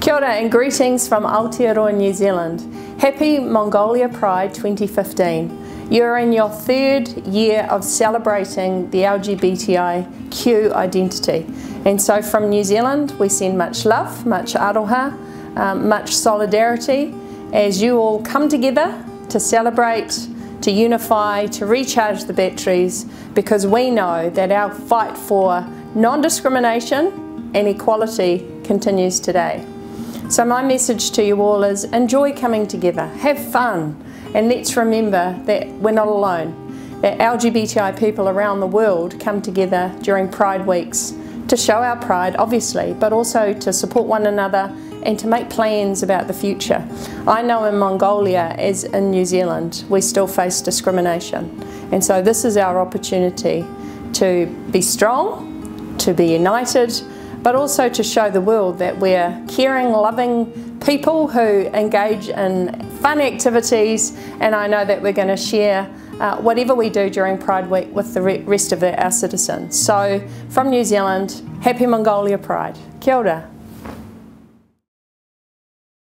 Kia ora and greetings from Aotearoa, New Zealand. Happy Mongolia Pride 2015. You're in your third year of celebrating the LGBTIQ identity. And so from New Zealand we send much love, much aroha, much solidarity as you all come together to celebrate, to unify, to recharge the batteries, because we know that our fight for non-discrimination and equality continues today. So my message to you all is enjoy coming together, have fun, and let's remember that we're not alone, that LGBTI people around the world come together during Pride weeks to show our pride, obviously, but also to support one another and to make plans about the future. I know in Mongolia, as in New Zealand, we still face discrimination. And so this is our opportunity to be strong, to be united, but also to show the world that we're caring, loving people who engage in fun activities, and I know that we're going to share whatever we do during Pride Week with the rest of our citizens. So from New Zealand, happy Mongolia Pride. Kia ora.